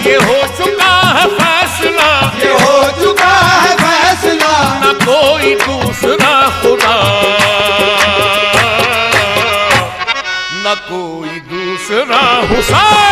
ये हो चुका है फैसला, ये हो चुका है फैसला, न कोई दूसरा खुदा, न कोई दूसरा हुसैन।